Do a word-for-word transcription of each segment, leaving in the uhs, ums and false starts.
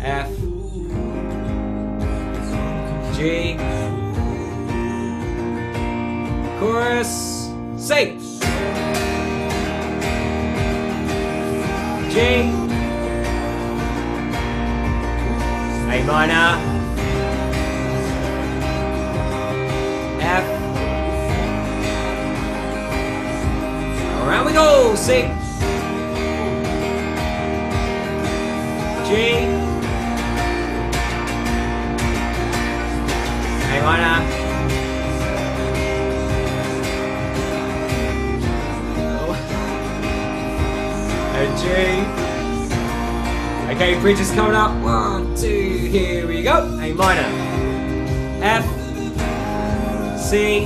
F, G, chorus, C, G, A minor, F, around we go, C, G, A minor, and G. Okay, bridge is coming up. One, two, here we go. A minor, F, C,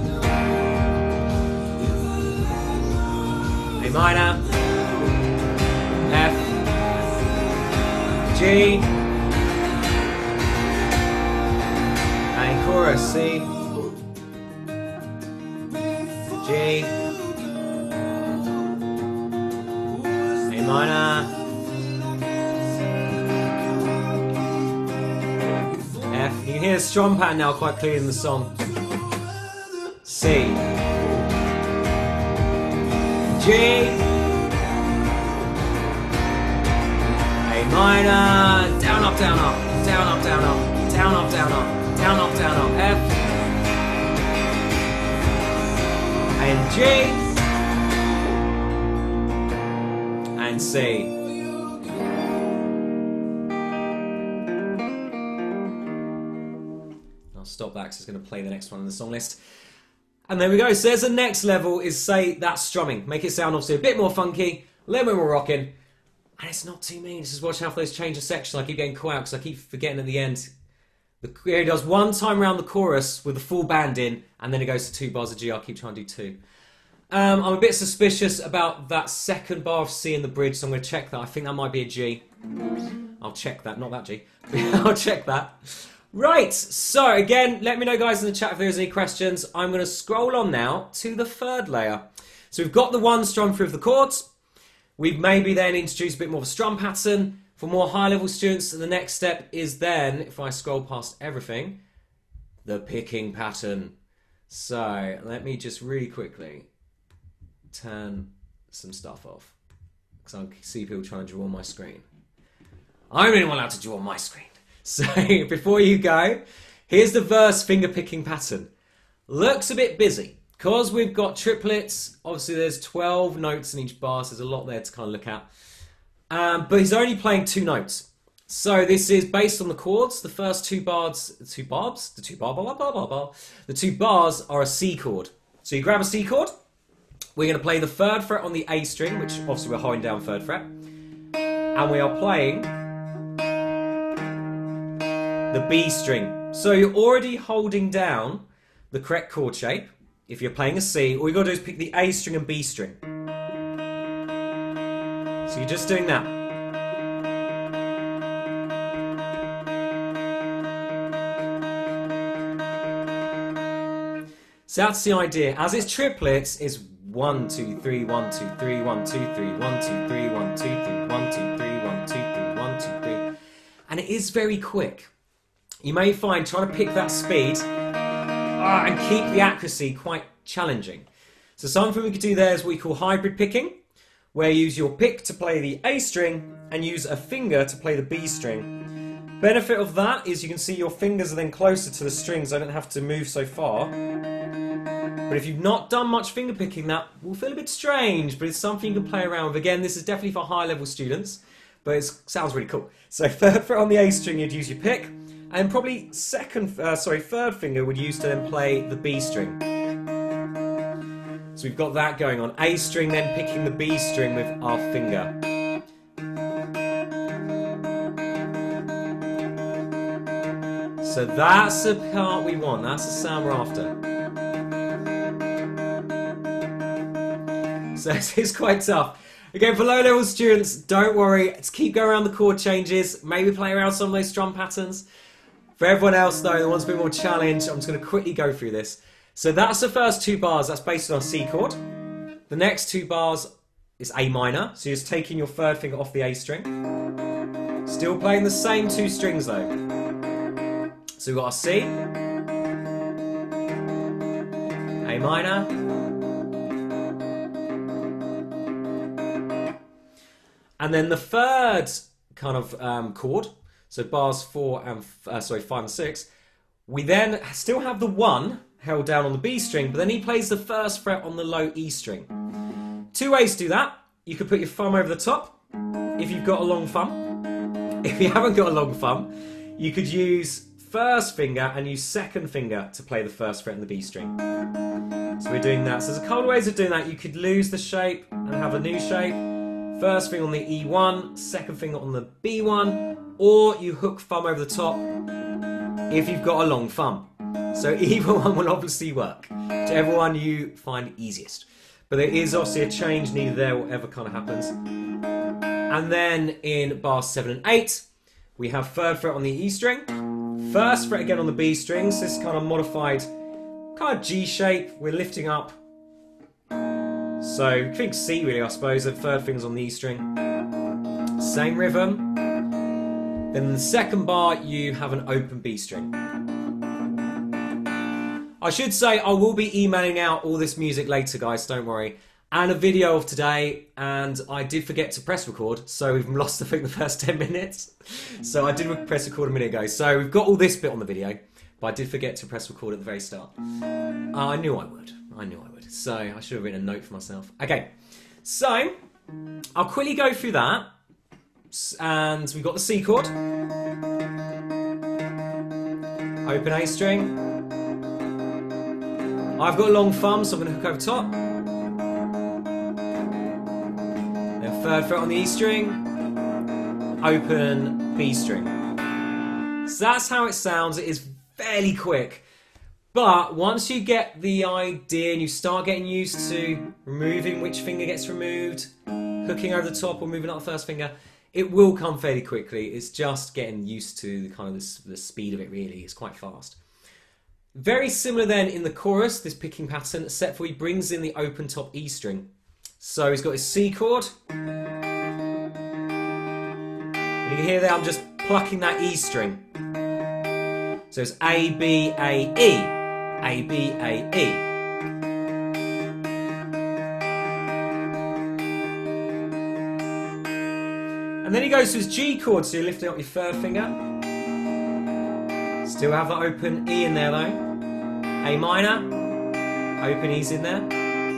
A minor, F, G, and chorus, C, G, A minor, F. You can hear the strum pattern now quite clearly in the song. C, G, A minor, down up, down up, down up, down up, down up, down up, down up, down up, F, and G, and C. I'll stop that because it's going to play the next one in the song list. And there we go. So there's the next level, is say that's strumming. Make it sound obviously a bit more funky, a little bit more rocking. And it's not too mean. Just watch how those change of section. I keep getting caught out because I keep forgetting at the end. The, he does one time around the chorus with the full band in, and then it goes to two bars of G. I'll keep trying to do two. Um, I'm a bit suspicious about that second bar of C in the bridge, so I'm going to check that. I think that might be a G. I'll check that. Not that G. I'll check that. Right, so again, let me know guys in the chat if there's any questions. I'm going to scroll on now to the third layer. So we've got the one strum through of the chords. We've maybe then introduced a bit more of a strum pattern. For more high level students, the next step is then, if I scroll past everything, the picking pattern. So let me just really quickly turn some stuff off, because I see people trying to draw on my screen. I'm the only one allowed to draw on my screen. So before you go, here's the verse finger picking pattern. Looks a bit busy because we've got triplets. Obviously there's twelve notes in each bar, so there's a lot there to kind of look at. Um, but he's only playing two notes. So this is based on the chords. The first two bars, the two barbs, the two bar, bar, bar, bar, bar, the two bars are a C chord. So you grab a C chord. We're going to play the third fret on the A string, which obviously we're holding down third fret, and we are playing the B string. So you're already holding down the correct chord shape. If you're playing a C, all you've got to do is pick the A string and B string. So you're just doing that. So that's the idea. As it's triplets, it's one, two, three, one, two, three, one, two, three, one, two, three, one, two, three, one, two, three, one, two, three, one, two, three. And it is very quick. You may find trying to pick that speed uh, and keep the accuracy quite challenging. So something we could do there is what we call hybrid picking, where you use your pick to play the A string and use a finger to play the B string. Benefit of that is you can see your fingers are then closer to the strings, I don't have to move so far. But if you've not done much finger picking, that will feel a bit strange, but it's something you can play around with. Again, this is definitely for high level students, but it sounds really cool. So third fret on the A string, you'd use your pick, and probably second, uh, sorry, third finger would use to then play the B string. So we've got that going on. A string, then picking the B string with our finger. So that's the part we want. That's the sound we're after. So it's quite tough. Again, for low-level students, don't worry. Let's keep going around the chord changes. Maybe play around some of those strum patterns. For everyone else, though, that wants a bit more challenge, I'm just going to quickly go through this. So that's the first two bars. That's based on a C chord. The next two bars is A minor. So you're just taking your third finger off the A string. Still playing the same two strings though. So we've got our C, A minor, and then the third kind of um, chord, so bars four and uh, sorry five and six, we then still have the one held down on the B string, but then he plays the first fret on the low E string. Two ways to do that. You could put your thumb over the top if you've got a long thumb. If you haven't got a long thumb, you could use first finger and use second finger to play the first fret on the B string. So we're doing that. So there's a couple of ways of doing that. You could lose the shape and have a new shape. First finger on the E one, second finger on the B one, or you hook thumb over the top if you've got a long thumb. So either one will obviously work, whichever one you find easiest. But there is obviously a change needed there, whatever kind of happens. And then in bars seven and eight, we have third fret on the E string, first fret again on the B string, so this kind of modified kind of G shape, we're lifting up. So think C really, I suppose, the third finger's on the E string. Same rhythm. Then in the second bar, you have an open B string. I should say I will be emailing out all this music later, guys, don't worry. And a video of today, and I did forget to press record, so we've lost, I think, the first ten minutes. So I did press record a minute ago. So we've got all this bit on the video, but I did forget to press record at the very start. Uh, I knew I would. I knew I would. So I should have written a note for myself. Okay, so I'll quickly go through that. And we've got the C chord. Open A string. I've got a long thumb, so I'm going to hook over top. Then third fret on the E string. Open B string. So that's how it sounds. It is fairly quick. But once you get the idea and you start getting used to removing which finger gets removed, hooking over the top or moving up the first finger, it will come fairly quickly. It's just getting used to the kind of the, the speed of it, really. It's quite fast. Very similar then in the chorus, this picking pattern, except for he brings in the open top E string. So he's got his C chord. And you can hear there I'm just plucking that E string. So it's A, B, A, E. A, B, A, E. And then he goes to his G chord, so you're lifting up your third finger. Still have that open E in there though. A minor, open E's in there.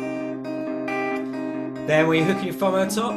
Then when you're hooking your thumb over the top.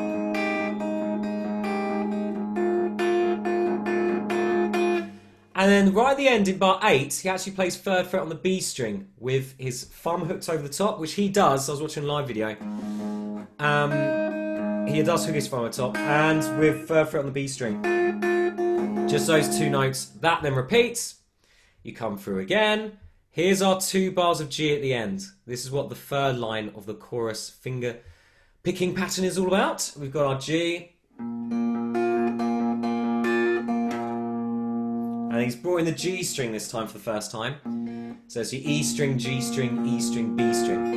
And then right at the end in bar eight, he actually plays third fret on the B string with his thumb hooked over the top, which he does. I was watching a live video. Um, he does hook his thumb over the top, and with third fret on the B string. Just those two notes. That then repeats. You come through again. Here's our two bars of G at the end. This is what the third line of the chorus finger picking pattern is all about. We've got our G. And he's brought in the G string this time for the first time. So it's your E string, G string, E string, B string.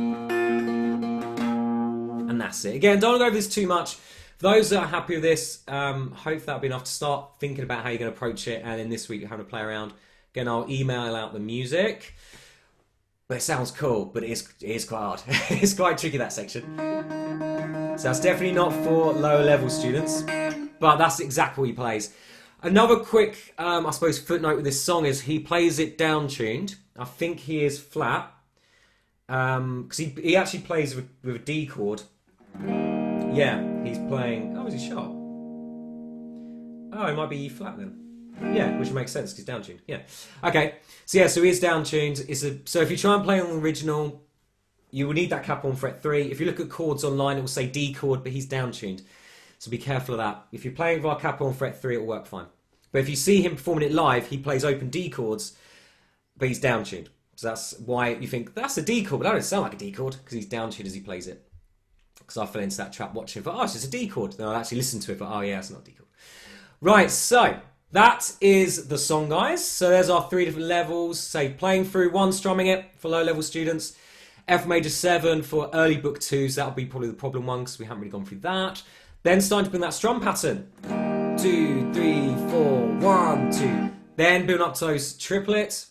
And that's it. Again, don't go over this too much. For those that are happy with this, um, hope that'll be enough to start thinking about how you're going to approach it. And then this week, you're having to play around. Again, I'll email out the music. But it sounds cool, but it is, it is quite hard. It's quite tricky, that section. So that's definitely not for lower level students. But that's exactly what he plays. Another quick, um, I suppose, footnote with this song is he plays it down-tuned. I think he is flat. Because um, he, he actually plays with, with a D chord. Yeah, he's playing... Oh, is he sharp? Oh, it might be E flat then. Yeah, which makes sense because it's down-tuned. Yeah. Okay, so yeah, so he is down-tuned. It's a, so if you try and play on the original, you will need that cap on fret three. If you look at chords online, it will say D chord, but he's down-tuned. So be careful of that. If you're playing with our cap on fret three, it will work fine. But if you see him performing it live, he plays open D chords, but he's down-tuned. So that's why you think, that's a D chord, but that doesn't sound like a D chord, because he's down-tuned as he plays it. Because I fell into that trap watching, but oh, it's just a D chord. Then I actually listened to it, but oh yeah, it's not a D chord. Right, so that is the song, guys. So there's our three different levels. Say playing through one, strumming it for low-level students. F major seven for early book twos. That'll be probably the problem one because we haven't really gone through that. Then starting to bring that strum pattern. two, three, four, one, two. Then build up to those triplets.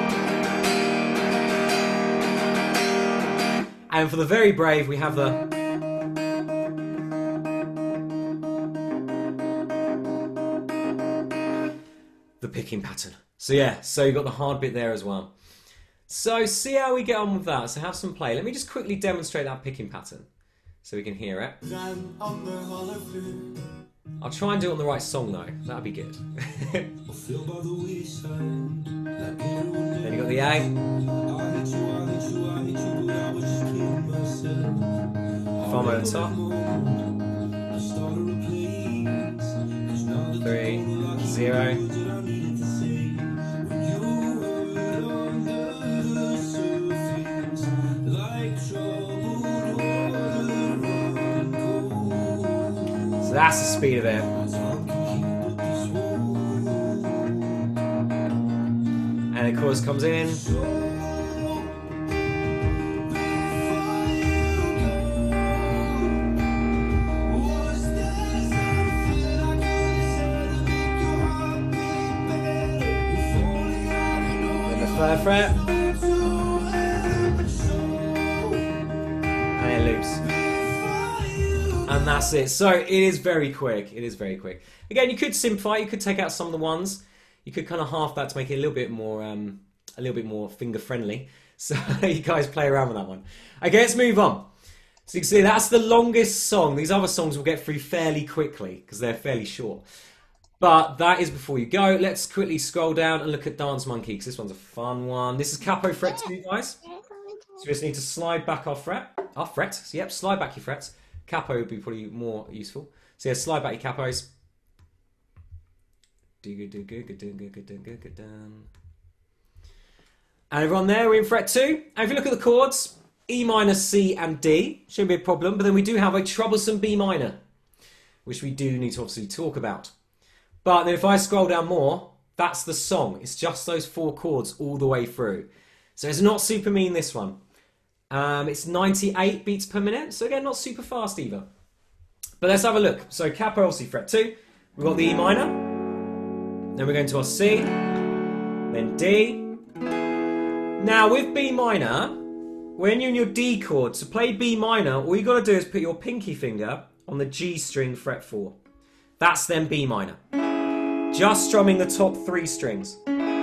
And for the very brave, we have the... the picking pattern. So yeah, so you've got the hard bit there as well. So see how we get on with that. So have some play. Let me just quickly demonstrate that picking pattern so we can hear it. I'll try and do it on the right song though. That'd be good. Then you got the A. Thumb over the top. Three, zero. So that's the speed of it. And the chorus comes in. Then the third fret. And it loops. And that's it. So it is very quick. It is very quick. Again, you could simplify. You could take out some of the ones. You could kind of half that to make it a little bit more, um, a little bit more finger friendly. So you guys play around with that one. Okay, let's move on. So you can see that's the longest song. These other songs we'll get through fairly quickly because they're fairly short. But that is before you go. Let's quickly scroll down and look at Dance Monkey because this one's a fun one. This is capo fret two, guys. So we just need to slide back our fret, our frets. So, yep, slide back your frets. Capo would be probably more useful. So yeah, slide back your capos. Do good, do good, good, do good, good, do good, good, done. And everyone there, we're in fret two. And if you look at the chords, E minor, C, and D shouldn't be a problem. But then we do have a troublesome B minor, which we do need to obviously talk about. But then if I scroll down more, that's the song. It's just those four chords all the way through. So it's not super mean, this one. Um, it's ninety-eight beats per minute, so again, not super fast either. But let's have a look. So capo, obviously fret two. We've got the E minor. Then we're going to our C. Then D. Now with B minor, when you're in your D chord, to play B minor, all you got to do is put your pinky finger on the G string fret four. That's then B minor. Just strumming the top three strings.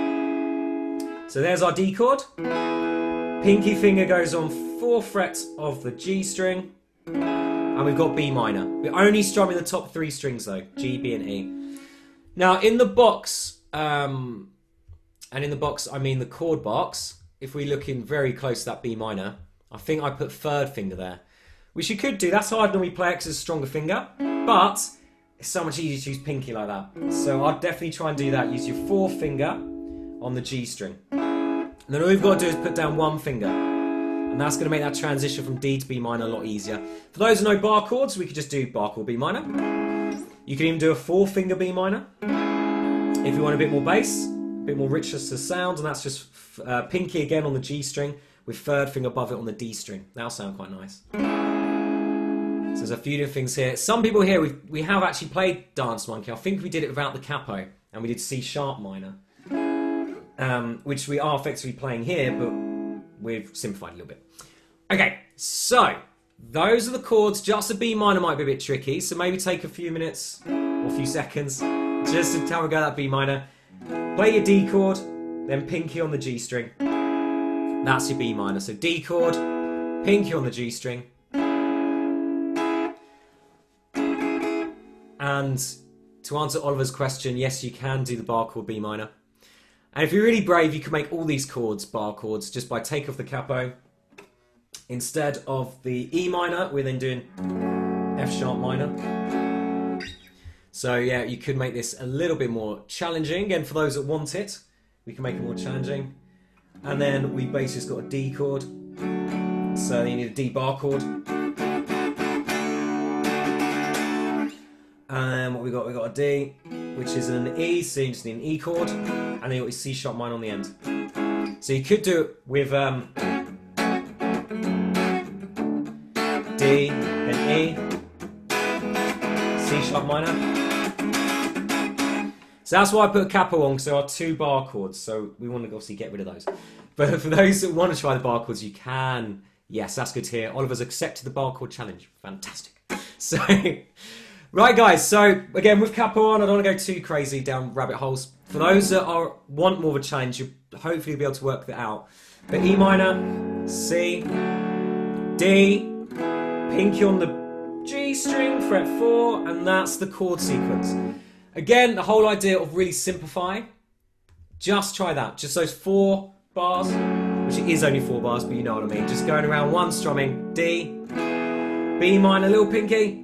So there's our D chord. Pinky finger goes on four frets of the G string, and we've got B minor. We're only strumming the top three strings though, G, B, and E. Now in the box, um, and in the box I mean the chord box, if we look in very close to that B minor, I think I put third finger there, which you could do. That's hard when we play because it's a stronger finger, but it's so much easier to use pinky like that. So I'd definitely try and do that. Use your fourth finger on the G string. And then all we've got to do is put down one finger. And that's going to make that transition from D to B minor a lot easier. For those who know bar chords, we could just do bar chord B minor. You can even do a four finger B minor. If you want a bit more bass, a bit more richness to the sound, and that's just uh, pinky again on the G string with third finger above it on the D string. That'll sound quite nice. So there's a few different things here. Some people here, we we have actually played Dance Monkey. I think we did it without the capo, and we did C sharp minor. Um, which we are effectively playing here, but we've simplified a little bit. Okay, so those are the chords. Just a B minor might be a bit tricky, so maybe take a few minutes or a few seconds just to tell me go that B minor. Play your D chord, then pinky on the G string. That's your B minor. So D chord, pinky on the G string. And to answer Oliver's question, yes, you can do the bar chord B minor. And if you're really brave, you can make all these chords bar chords just by take off the capo. Instead of the E minor, we're then doing F sharp minor. So yeah, you could make this a little bit more challenging. Again, for those that want it, we can make it more challenging. And then we basically just got a D chord. So you need a D bar chord. And what we got? We got a D, which is an E, so you just need an E chord, and then you got your C sharp minor on the end. So you could do it with um, D, then E, C sharp minor, So that's why I put a capo on, because there are two bar chords, so we want to obviously get rid of those. But for those that want to try the bar chords, you can. Yes, that's good to hear. Oliver's accepted the bar chord challenge. Fantastic. So, right guys, so again with capo on, I don't want to go too crazy down rabbit holes. For those that are want more of a challenge, you'll hopefully be able to work that out. But E minor, C, D, pinky on the G string, fret four, and that's the chord sequence. Again, the whole idea of really simplifying, just try that. Just those four bars, which it is only four bars, but you know what I mean. Just going around one strumming, D, B minor, little pinky.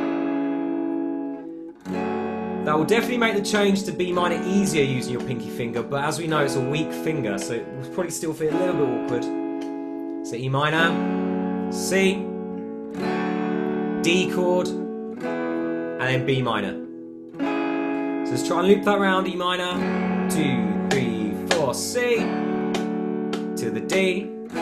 That will definitely make the change to B minor easier using your pinky finger, but as we know, it's a weak finger, so it will probably still feel a little bit awkward. So E minor, C, D chord, and then B minor. So let's try and loop that round. E minor, two, three, four, C, to the D,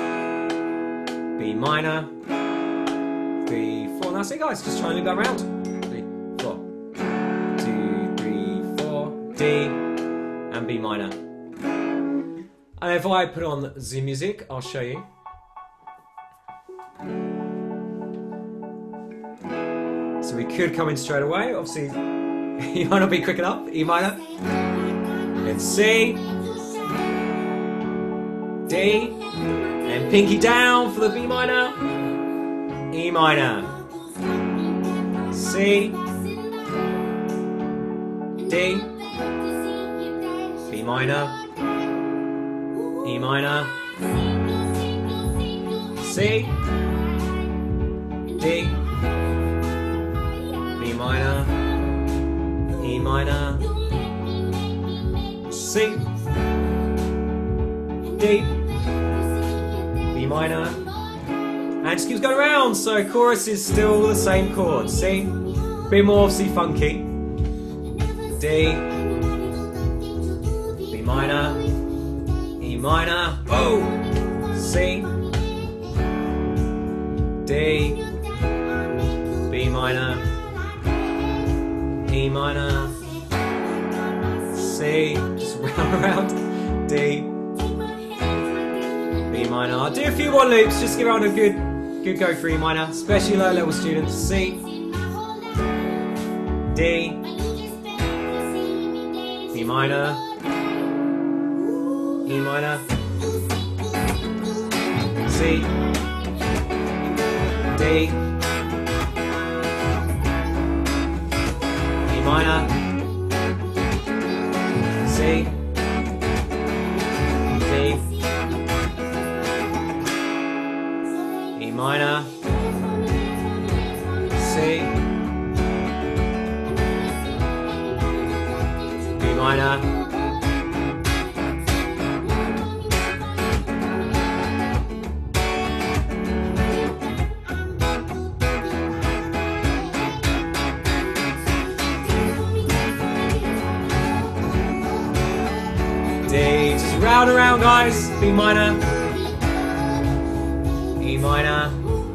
B minor, three, four, and that's it guys, just try and loop that round. Three, four, two, three, four, D, and B minor. And if I put on the music, I'll show you. So we could come in straight away, obviously you might not be quick enough. E minor, and C, D, and pinky down for the B minor, E minor, C, D, B minor, E minor, C, D, B minor, E minor, C, D, B minor, and it just keeps going around. So chorus is still the same chords. C, bit more obviously funky. D, B minor, E minor, oh, C, D, B minor, E minor, C, just round around, D, B minor. I'll do a few more loops, just give out a good, good go for E minor, especially low level students. C, D, B minor, E minor, C, D, E minor, C, D, E minor, C, B minor, D, just round and round guys, B minor, E minor.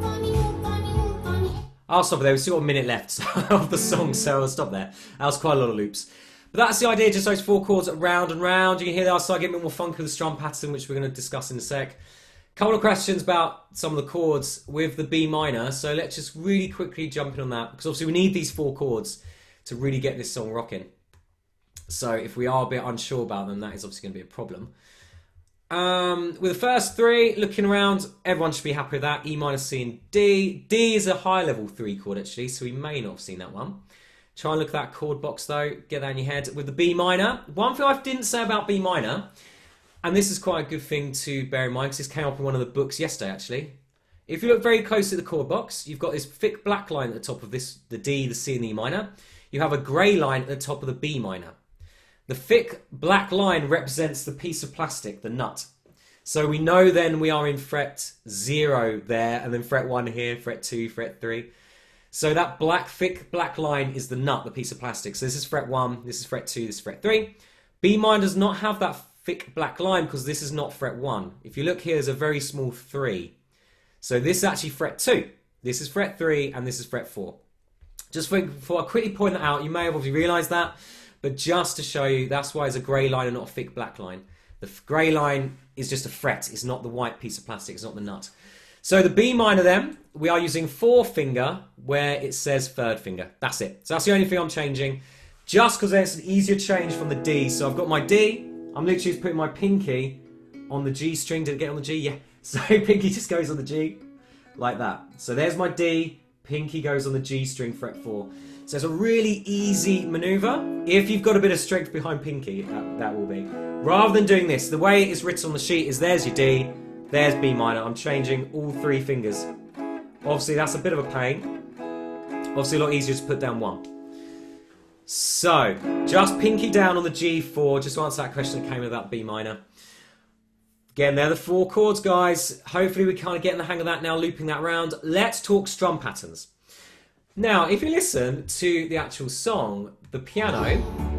I'll stop there, we've still got a minute left of the song, so I'll stop there. That was quite a lot of loops. But that's the idea, just those four chords round and round. You can hear that I'll start getting a bit more funky with the strum pattern, which we're going to discuss in a sec. Couple of questions about some of the chords with the B minor, so let's just really quickly jump in on that, because obviously we need these four chords to really get this song rocking. So if we are a bit unsure about them, that is obviously going to be a problem. Um, with the first three, looking around, everyone should be happy with that. E minor, C and D. D is a high level three chord actually, so we may not have seen that one. Try and look at that chord box though, get that in your head. With the B minor, one thing I didn't say about B minor, and this is quite a good thing to bear in mind because this came up in one of the books yesterday actually. If you look very close at the chord box, you've got this thick black line at the top of this, the D, the C and the E minor. You have a grey line at the top of the B minor. The thick black line represents the piece of plastic, the nut. So we know then we are in fret zero there, and then fret one here, fret two, fret three. So that black, thick black line is the nut, the piece of plastic. So this is fret one, this is fret two, this is fret three. B minor does not have that thick black line because this is not fret one. If you look here, there's a very small three. So this is actually fret two. This is fret three, and this is fret four. Just before I quickly point that out, you may have already realised that. but just to show you, that's why it's a grey line and not a thick black line. The grey line is just a fret, it's not the white piece of plastic, it's not the nut. So the B minor then, we are using four finger where it says third finger. That's it. So that's the only thing I'm changing, just because it's an easier change from the D. So I've got my D, I'm literally just putting my pinky on the G string. Did it get on the G? Yeah. So pinky just goes on the G, like that. So there's my D, pinky goes on the G string, fret four. So it's a really easy maneuver. If you've got a bit of strength behind pinky, that, that will be. Rather than doing this, the way it's written on the sheet is there's your D, there's B minor. I'm changing all three fingers. Obviously, that's a bit of a pain. Obviously, a lot easier to put down one. So, just pinky down on the G four, just to answer that question that came about B minor. Again, they're the four chords, guys. Hopefully, we're kind of getting the hang of that now, looping that round. Let's talk strum patterns. Now, if you listen to the actual song, the piano...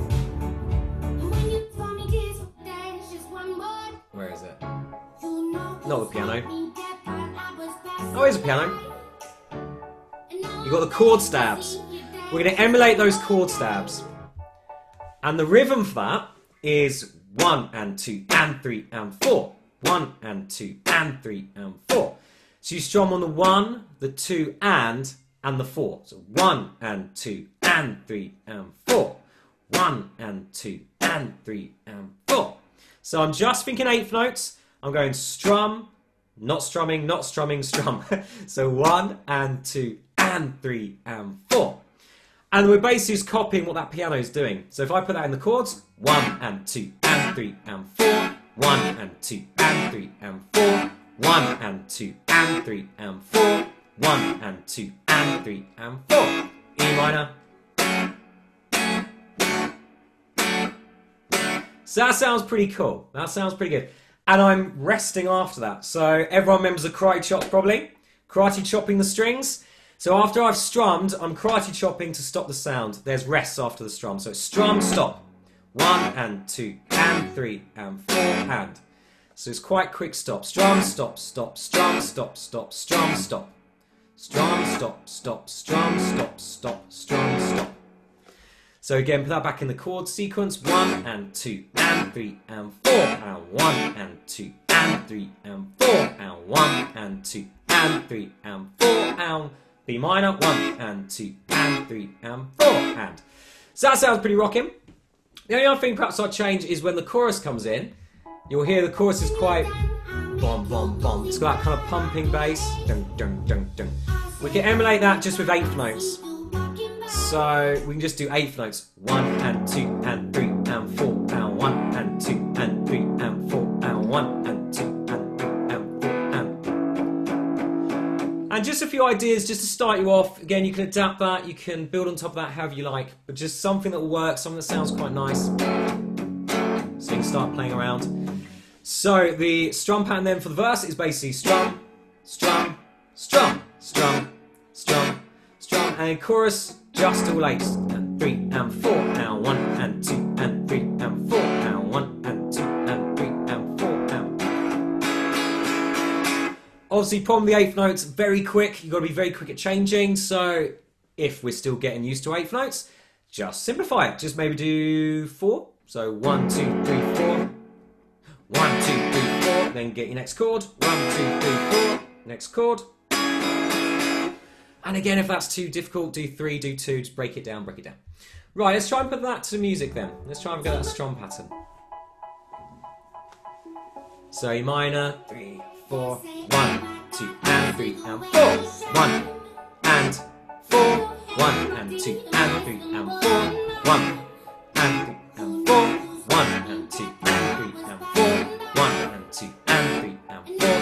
Where is it? Not the piano. Oh, here's a piano. You've got the chord stabs. We're going to emulate those chord stabs. And the rhythm for that is one and two and three and four. One and two and three and four. So you strum on the one, the two and, and the four. So one and two and three and four. One and two and three and four. So I'm just thinking eighth notes. I'm going strum, not strumming, not strumming, strum. So one and two and three and four. And we're basically just copying what that piano is doing. So if I put that in the chords, one and two and three and four, one and two and three and four, one and two and three and four, one and two and three and four. E minor. So that sounds pretty cool. That sounds pretty good. And I'm resting after that. So everyone remembers the karate chop probably. Karate chopping the strings. So after I've strummed, I'm karate chopping to stop the sound. There's rests after the strum. So it's strum, stop. One and two and three and four and. So it's quite quick stop. Strum, stop, stop, strum, stop, stop, strum, stop. Strum, stop, stop, strum, stop, stop, strum, stop. So again, put that back in the chord sequence. One and two and three and four and one and two and three and four and one and two and three and four and B minor. One and two and three and four and. So that sounds pretty rocking. The only other thing perhaps I'll change is when the chorus comes in. You'll hear the chorus is quite bom bom bom. It's got that kind of pumping bass. Dun dun dun dun. We can emulate that just with eighth notes. So we can just do eighth notes. One and two and three and four and one and two and three and four and one and two and three and four and. And just a few ideas just to start you off. Again, you can adapt that. You can build on top of that however you like. But just something that will work, something that sounds quite nice. So you can start playing around. So the strum pattern then for the verse is basically strum, strum, strum, strum, strum, strum, and chorus. Just all eights and three and four and one and two and three and four and one and two and three and four and. Obviously, problem with the eighth notes, very quick. You've got to be very quick at changing. So if we're still getting used to eighth notes, just simplify it. Just maybe do four. So one, two, three, four. One, two, three, four. Then get your next chord. One, two, three, four. Next chord. And again, if that's too difficult, do three, do two, just break it down, break it down. Right, let's try and put that to the music then. Let's try and get that strum pattern. So E minor, three, four, one, two, and three, and four. One, and four. One, and two, and three, and four. One, and three, and four. One, and two, and three, and four. One, and two, and three, and four.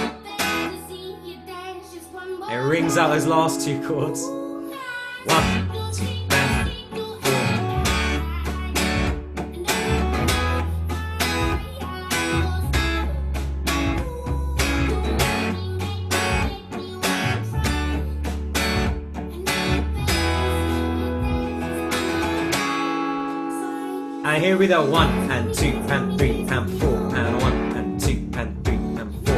It rings out those last two chords. One, two, and four. And here we go. One, and two, and three, and four, and one, and two, and three, and four.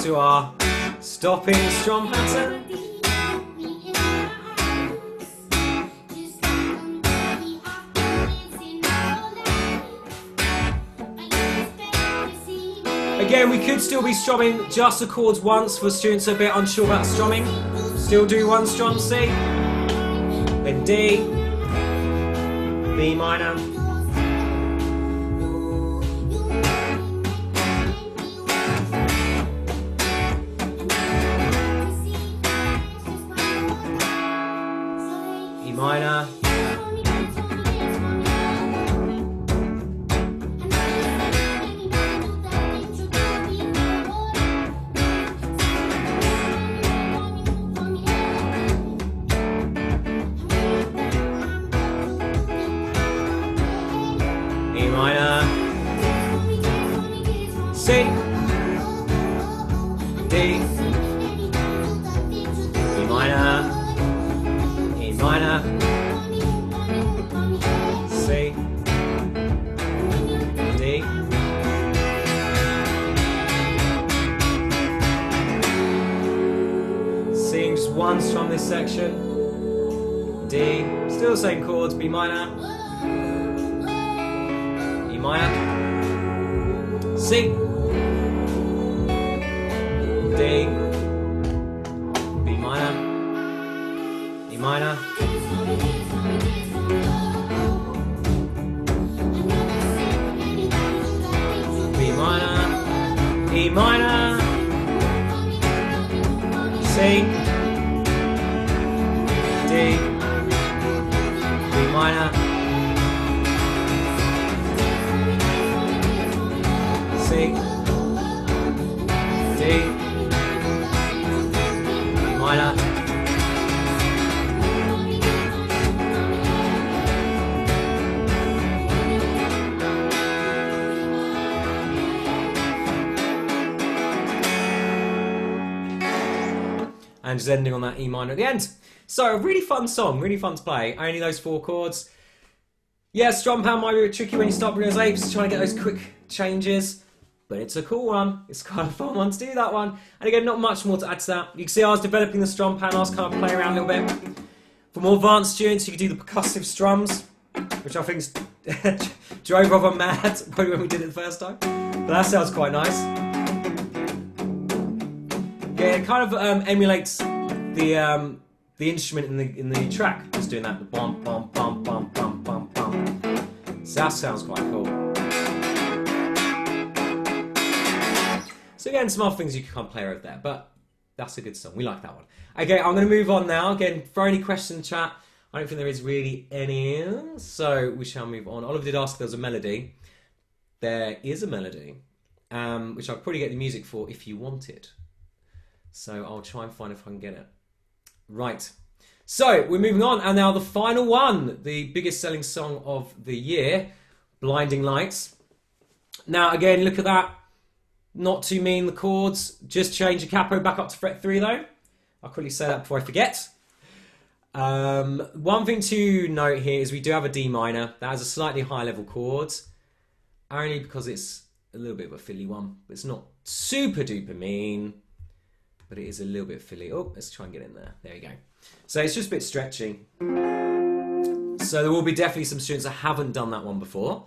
to our stopping strum pattern. Again, we could still be strumming just the chords once for students who are a bit unsure about strumming. Still do one strum C, then D, B minor, E minor, E minor, C, D, E minor, E minor, C, D, sing just one strum this section, D, still the same chords, B minor, E minor, C, D, B minor, E minor, B minor, E minor, C, D, B minor, C, D, B minor, and just ending on that E minor at the end. So a really fun song, really fun to play. Only those four chords. Yeah, strum pound might be a bit tricky when you start bringing those apes, trying to get those quick changes. But it's a cool one. It's kind of fun one to do that one. And again, not much more to add to that. You can see I was developing the strum pan. I was kind of playing around a little bit. For more advanced students, you can do the percussive strums, which I think drove Robert mad probably when we did it the first time. But that sounds quite nice. Yeah, it kind of um, emulates the um, the instrument in the in the track. Just doing that, the bum bum bum bum bum bum bum. So that sounds quite cool. So again, some other things you can kind of play over there, but that's a good song. We like that one. Okay, I'm going to move on now. Again, throw any questions in the chat. I don't think there is really any, so we shall move on. Oliver did ask if there was a melody. There is a melody, um, which I'll probably get the music for if you want it. So I'll try and find if I can get it. Right. So we're moving on, and now the final one, the biggest selling song of the year, Blinding Lights. Now again, look at that. Not too mean, the chords. Just change the capo back up to fret three though. I'll quickly say that before I forget. Um, one thing to note here is we do have a D minor. That has a slightly higher level chords. Only because it's a little bit of a fiddly one. But it's not super duper mean. But it is a little bit fiddly. Oh, let's try and get in there. There you go. So it's just a bit stretchy. So there will be definitely some students that haven't done that one before.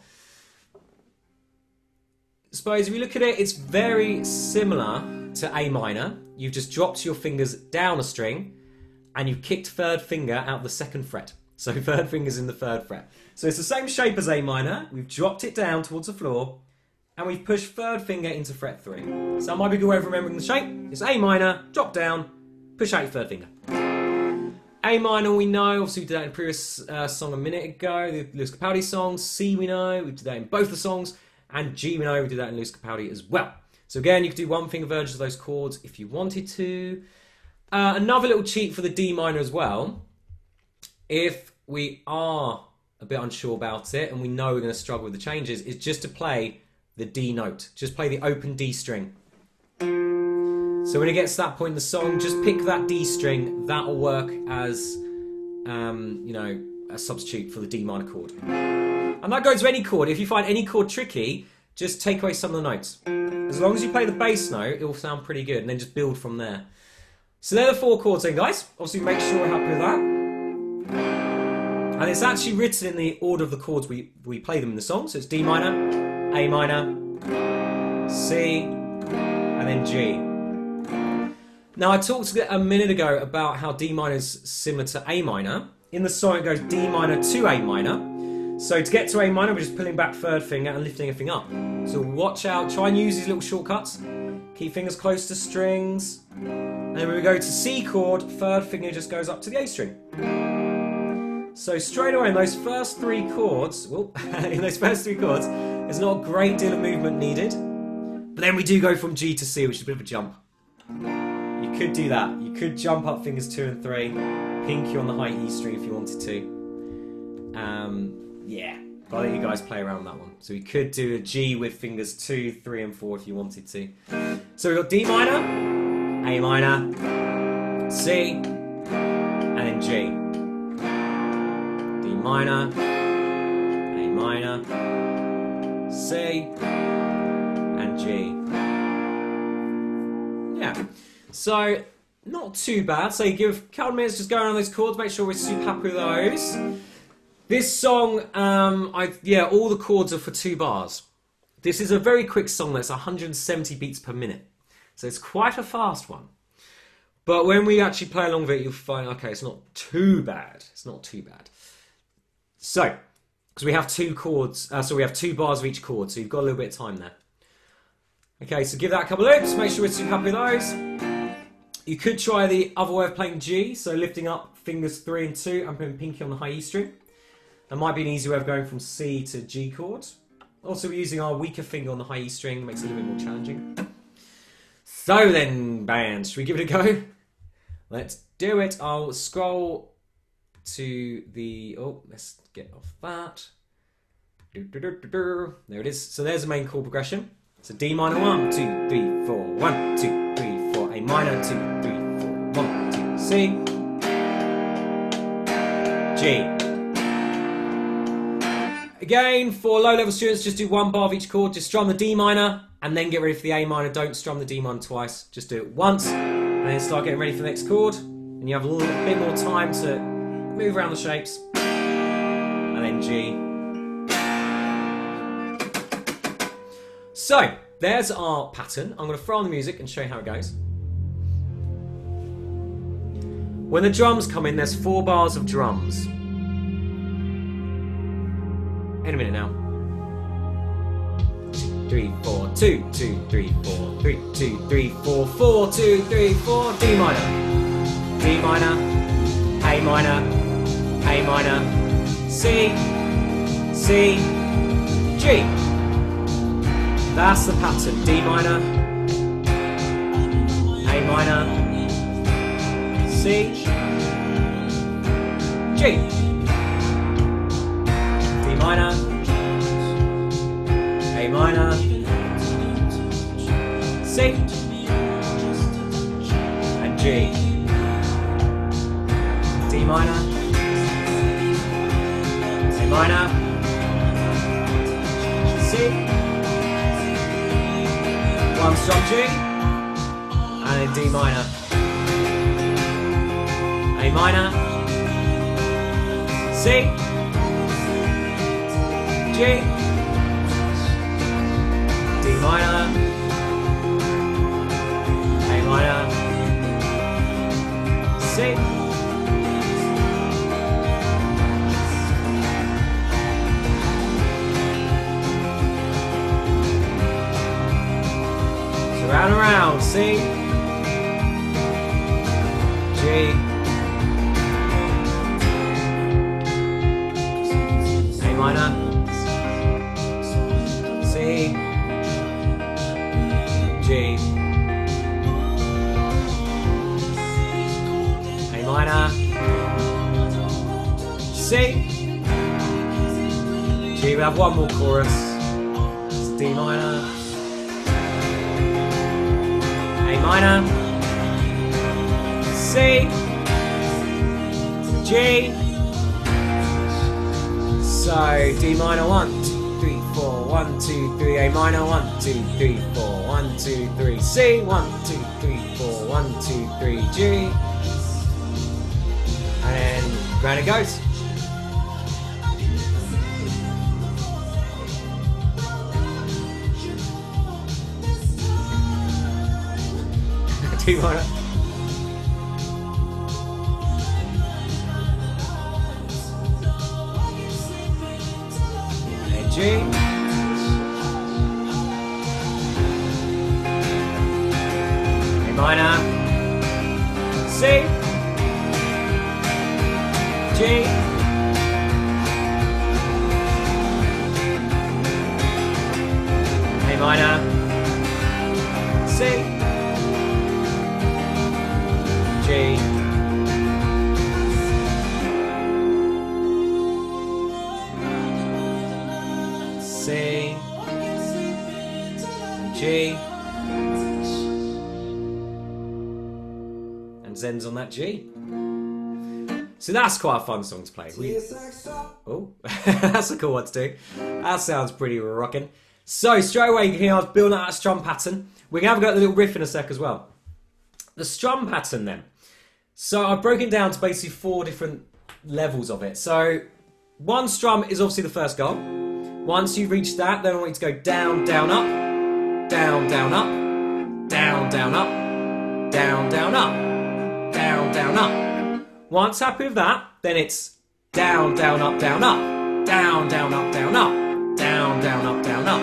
I suppose if you look at it, it's very similar to A minor. You've just dropped your fingers down a string and you've kicked third finger out the second fret. So third finger's in the third fret. So it's the same shape as A minor. We've dropped it down towards the floor and we've pushed third finger into fret three. So that might be a good way of remembering the shape. It's A minor, drop down, push out your third finger. A minor we know, obviously we did that in a previous uh, song a minute ago, the Lewis Capaldi song. C we know, we did that in both the songs. And G we know, we did that in Lewis Capaldi as well. So again, you could do one finger versions of those chords if you wanted to. Uh, another little cheat for the D minor as well. If we are a bit unsure about it and we know we're going to struggle with the changes, is just to play the D note. Just play the open D string. So when it gets to that point in the song, just pick that D string. That'll work as, um, you know, a substitute for the D minor chord. And that goes to any chord. If you find any chord tricky, just take away some of the notes. As long as you play the bass note, it will sound pretty good, and then just build from there. So they're the four chords then, guys. Obviously, make sure we're happy with that. And it's actually written in the order of the chords we, we play them in the song. So it's D minor, A minor, C, and then G. Now, I talked a minute ago about how D minor is similar to A minor. In the song, it goes D minor to A minor. So to get to A minor, we're just pulling back third finger and lifting a finger up. So watch out, try and use these little shortcuts. Keep fingers close to strings. And then when we go to C chord, third finger just goes up to the A string. So straight away in those first three chords, well, in those first three chords, there's not a great deal of movement needed. But then we do go from G to C, which is a bit of a jump. You could do that. You could jump up fingers two and three, pinky on the high E string if you wanted to. Um... Yeah, I'll let you guys play around that one. So we could do a G with fingers two, three, and four if you wanted to. So we've got D minor, A minor, C, and then G. D minor, A minor, C, and G. Yeah, so not too bad. So you give a couple of minutes just go around those chords, make sure we're super happy with those. This song, um, I yeah, all the chords are for two bars. This is a very quick song that's one hundred seventy beats per minute. So it's quite a fast one. But when we actually play along with it, you'll find, okay, it's not too bad. It's not too bad. So, because we have two chords, uh, so we have two bars of each chord, so you've got a little bit of time there. Okay, so give that a couple of loops, make sure we're super happy with those. You could try the other way of playing G, so lifting up fingers three and two and putting pinky on the high E string. That might be an easy way of going from C to G chord. Also, we're using our weaker finger on the high E string, makes it a little bit more challenging. So then, band, should we give it a go? Let's do it. I'll scroll to the... Oh, let's get off that. There it is. So there's the main chord progression. So D minor, one, two, three, four, one, two, three, four. A minor, two, three, four, one, two, C. G. Again, for low-level students, just do one bar of each chord. Just strum the D minor, and then get ready for the A minor. Don't strum the D minor twice. Just do it once, and then start getting ready for the next chord. And you have a little bit more time to move around the shapes. And then G. So, there's our pattern. I'm going to throw on the music and show you how it goes. When the drums come in, there's four bars of drums. In a minute now. Three, four, two, two, three, four, three, two, three, four, four, two, three, four, D minor. D minor, A minor, A minor, C, C, G. That's the pattern. D minor, A minor, C, G. D minor, A minor, C, and G. D minor, A minor, C, one strum G, and then D minor, A minor, C, G, D minor, A minor, C, so round and round, C, G, A minor, C, G, A minor, C, G. We have one more chorus. It's D minor, A minor, C, G. So D minor one, two, three, four, one, two, three, A minor, one, two, three, four, one, two, three, C, one, two, three, four, one, two, three, G, and round it goes. D minor. And G. A minor. C. G. A minor. C. G. C. G. And Zen's on that G. So that's quite a fun song to play. We... Oh, that's a cool one to do. That sounds pretty rocking. So straight away you can hear I was building out that strum pattern. We're going to have a go at the little riff in a sec as well. The strum pattern then. So I've broken it down to basically four different levels of it. So one strum is obviously the first goal. Once you've reached that, then I want you to go down, down, up, down, down, up, down, down, up, down, down, up, down, down, up. Once happy with that, then it's down, down, up, down, up, down, down, up, down, up, down, down, up, down, up.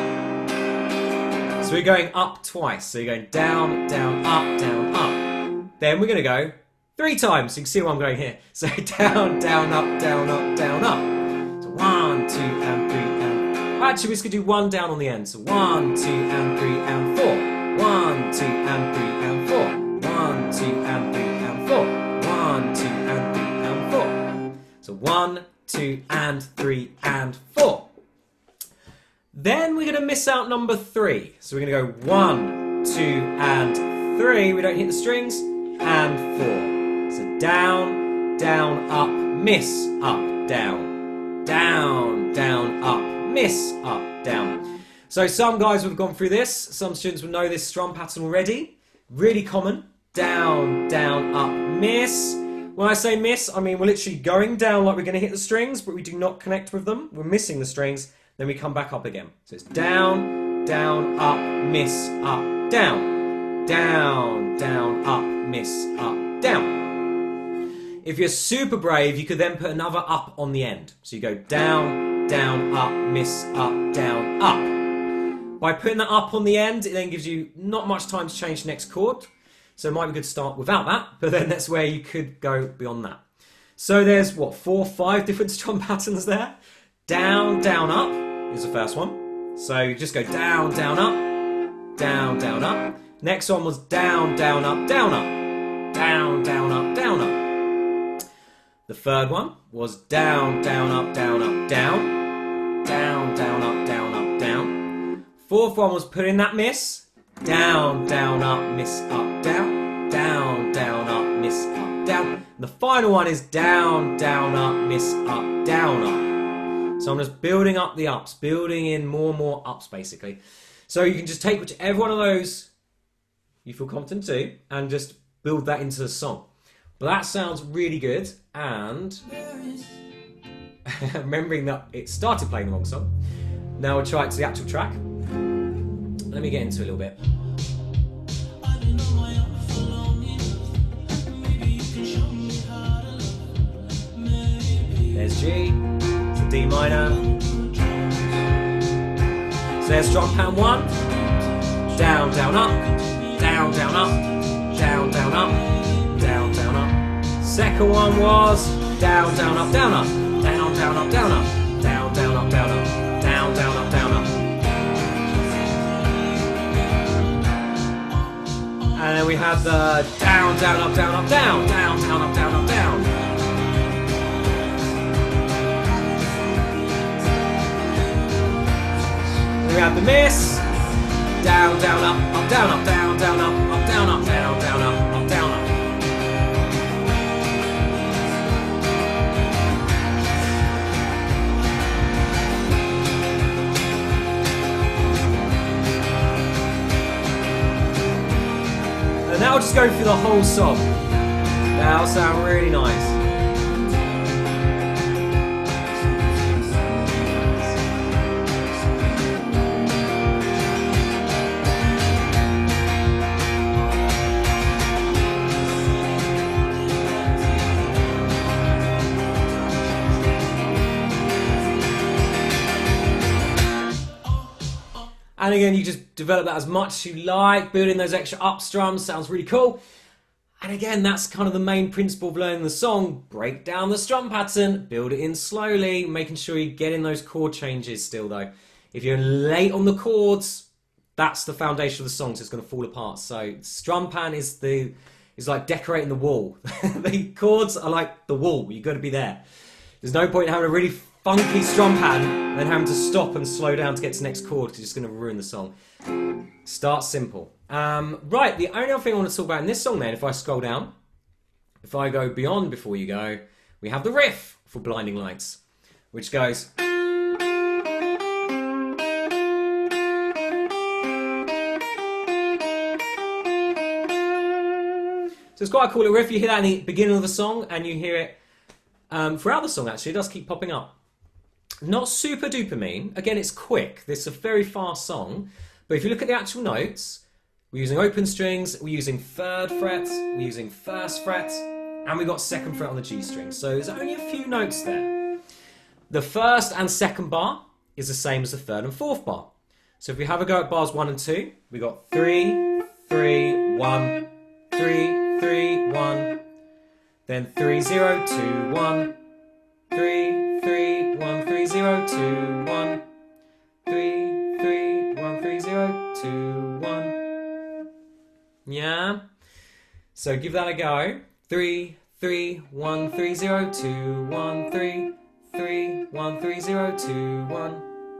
So we're going up twice. So you're going down, down, up, down, up. Then we're going to go three times. So you can see where I'm going here. So down, down, up, down, up, down, up. So one, two, and three, and... Actually, we're just going to do one down on the end. So one, two, and three, and four. One, two, and three, and four. One, two, and three, and four. One, two, and three, and four. So one, two, and three, and four. Then we're going to miss out number three. So we're going to go one, two, and three. We don't hit the strings. And four. So down, down, up, miss, up, down. Down, down, up, miss, up, down. So some guys would have gone through this. Some students will know this strum pattern already. Really common. Down, down, up, miss. When I say miss, I mean we're literally going down like we're going to hit the strings, but we do not connect with them. We're missing the strings. Then we come back up again. So it's down, down, up, miss, up, down. Down, down, up, miss, up, down. If you're super brave, you could then put another up on the end. So you go down, down, up, miss, up, down, up. By putting that up on the end, it then gives you not much time to change the next chord. So it might be good to start without that, but then that's where you could go beyond that. So there's, what, four, five different strum patterns there? Down, down, up is the first one. So you just go down, down, up, down, down, up. Next one was down, down, up, down, up. Down, down, up, down, up. The third one was down, down, up, down, up, down. Down, down, up, down, up, down. Fourth one was put in that miss. Down, down, up, miss, up, down. Down, down, up, miss, up, down. And the final one is down, down, up, miss, up, down, up. So I'm just building up the ups, building in more and more ups basically. So you can just take whichever one of those you feel confident to and just build that into the song. But that sounds really good, and remembering that it started playing the wrong song. Now we'll try it to the actual track. Let me get into it a little bit. There's G, it's a D minor. So there's strum pattern one, down, down, up, down, down, up, down, down, up, down, down, up. Second one was down, down, up, down, up, down, down, up, down, up, down, down, up, down, up, down, down, up, down, up. And then we have the down, down, up, down, up, down, down, down, up, down, up, down. We have the miss. Down, down, up, up, down, up, down, down, up, up, down, up, down, down, up, up, down, up. that'll just go through the whole song. That'll sound really nice. And again, you just develop that as much as you like, building those extra up strums, sounds really cool. And again, that's kind of the main principle of learning the song. Break down the strum pattern, build it in slowly, making sure you get in those chord changes still though. If you're late on the chords, that's the foundation of the song, so it's going to fall apart. So strum pan is the is like decorating the wall. The chords are like the wall, you've got to be there. There's no point in having a really funky strum pan and then having to stop and slow down to get to the next chord because it's going to ruin the song. Start simple. Um, right, the only other thing I want to talk about in this song then, if I scroll down, if I go beyond Before You Go, we have the riff for Blinding Lights, which goes... So it's quite a cool little riff. You hear that in the beginning of the song and you hear it um, throughout the song actually. It does keep popping up. Not super duper mean. Again, it's quick. This is a very fast song. But if you look at the actual notes, we're using open strings, we're using third fret, we're using first fret, and we've got second fret on the G string. So there's only a few notes there. The first and second bar is the same as the third and fourth bar. So if we have a go at bars one and two, we got three, three, one, three, three, one, then three, zero, two, one, three, three, one, three, zero, two, one, three, three, one, three, zero, two, one. Yeah. So give that a go. Three, three, one, three, zero, two, one, three, three, one, three, zero, two, one.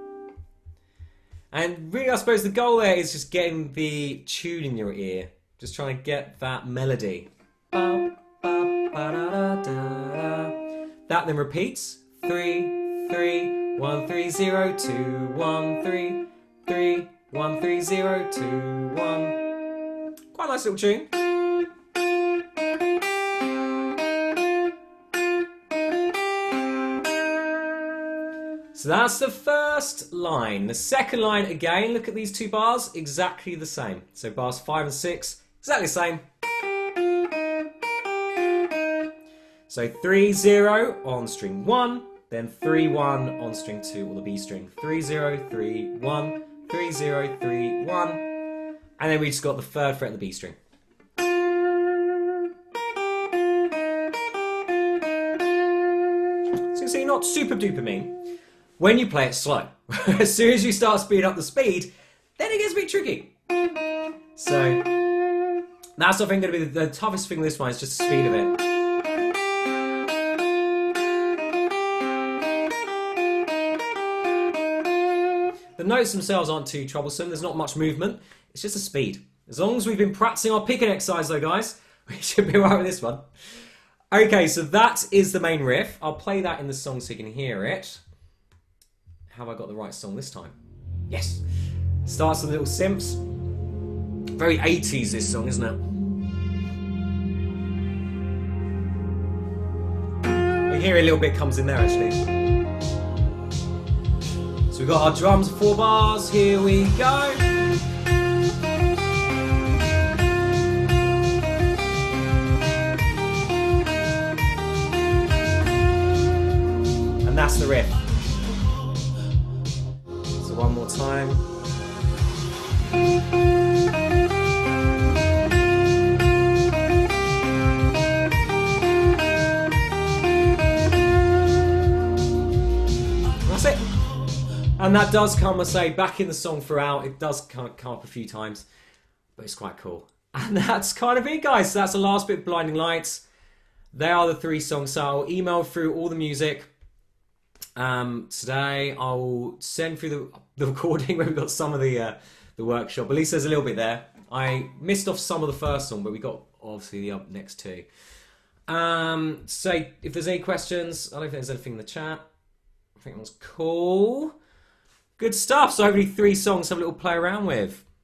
And really, I suppose the goal there is just getting the tune in your ear. Just trying to get that melody. Ba, ba, ba, da, da, da. That then repeats. Three, three, one, three, zero, two, one, three, three, one, three, zero, two, one. Quite a nice little tune. So that's the first line. The second line, again, look at these two bars, exactly the same. So bars five and six, exactly the same. So three, zero on string one, then three, one on string two, or the B string. Three, zero, three, one, three, zero, three, one. And then we just got the third fret of the B string. So you see, not super duper mean. When you play it slow. As soon as you start speeding up the speed, then it gets a bit tricky. So that's I think going to be the, the toughest thing with this one, is just the speed of it. The notes themselves aren't too troublesome, there's not much movement, it's just the speed. As long as we've been practicing our picking exercise though guys, we should be alright with this one. Okay, so that is the main riff. I'll play that in the song so you can hear it. Have I got the right song this time? Yes! Starts with little synths. Very eighties this song, isn't it? You hear a little bit comes in there actually. So we've got our drums, four bars, here we go. And that's the riff. So one more time. That's it. And that does come, I say, back in the song throughout. It does come, come up a few times, but it's quite cool. And that's kind of it, guys. So that's the last bit of Blinding Lights. They are the three songs. So I'll email through all the music um, today. I'll send through the, the recording where we've got some of the uh, the workshop. At least there's a little bit there. I missed off some of the first song, but we got obviously the up next two. Um, so if there's any questions, I don't think there's anything in the chat. I think that was cool. Good stuff. So hopefully three songs to have a little play around with.